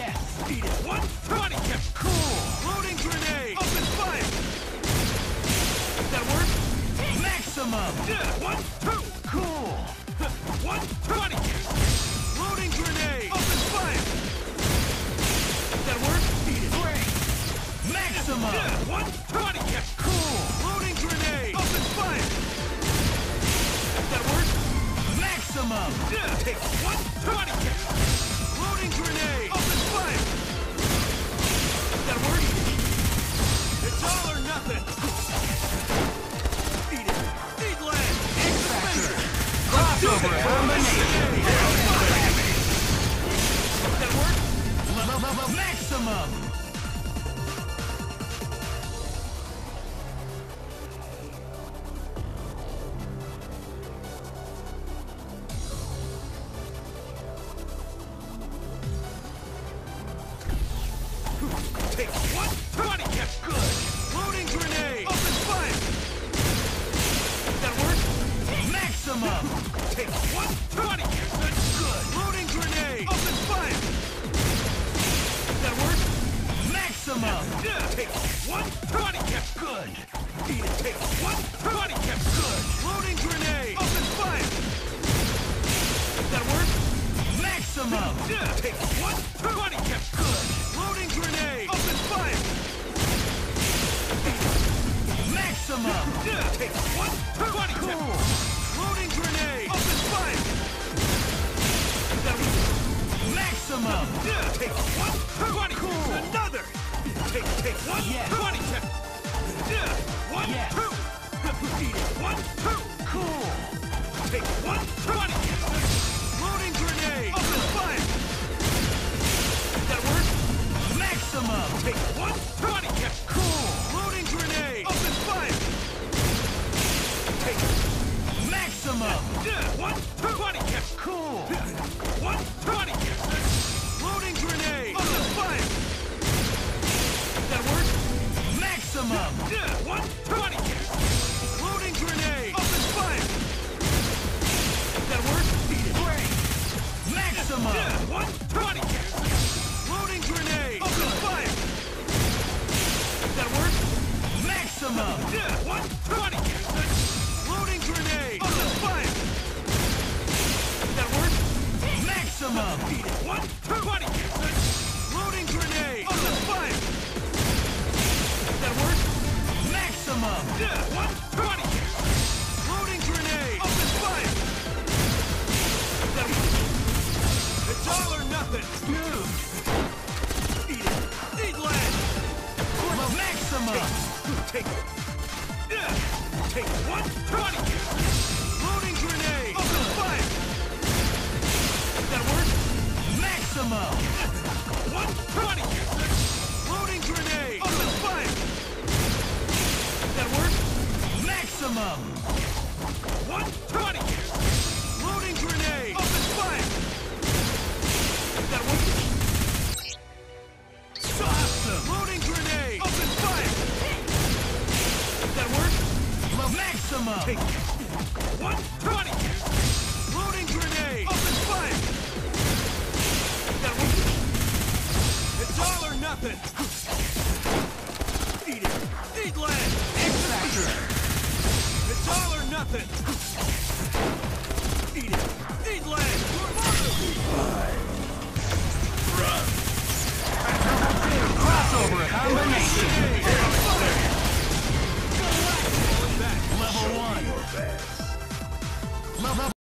Yes! Eat it! One, body kick! Cool! Loading grenade! Open fire! That work? Maximum! Yeah! One, two! Cool! One, body kick! Loading grenade! Open fire! That work? Eat it! Great! Maximum! Yeah! One, body kick! Cool! Loading grenade! Open fire! That work? Maximum! Yeah! Take one, body kick! Loading grenade! Open fire! That work? It's all or nothing! Eat it! Eat land! X-Factor! Crossover combination! That work? Maximum! Take one, body kick! Good! Loading grenade! Open fire! That work? Maximum! Take one, body kick! Good! Loading grenade! Open fire! That work? Maximum! Yeah! Take one, body kick! Good! Eat it! Take one, body kick! Good! Loading grenade! Open fire! That work? Maximum! Yeah! Take one, body kick! Good! Loading grenade! Open fire! Maximum! Yeah! Take one, body kick! Cool! Loading grenade! Open fire! That work? Maximum! Yeah! Take one, body kick! Cool. Another! Take one, Yes. body kick! Yeah! One, Yes. two! Eat it! One, two! Cool! Take one, body kick! Loading grenade! Open fire! That work? Maximum! Take one, body kick! Cool! Loading grenade! Open fire! Take Maximum! yeah! One, body kick! Cool! One, body kick! Loading grenade! Open fire! That work? Maximum! Yeah! One, body kick! Loading grenade! Open fire! That work? Eat it! Great! Maximum! Yeah! One, body kick! Loading grenade! Open fire! That work? Maximum! Yeah! One, body kick! Loading grenade! Open fire! That work? Maximum! Eat it! One, body kick! Loading grenade! Open fire! That work? Maximum! Yeah! One, body kick! Loading grenade! Open fire! That work? It's all or nothing! Move! Eat it! Eat land! Maximum! Take it! Yeah! Take one, body kick! Loading grenade! Open fire! That work? Maximum! One, body kick! Loading grenade! Open fire! That work? Maximum! One, body kick! Loading grenade! Open fire! That work? Awesome! Loading grenade! Open fire! That work? Maximum! Take one, body kick! Loading grenade! Open fire! That work? It's all or nothing! Eat it! Eat land! X-Factor! It's all or nothing! Eat it! Eat land! Crossover combination!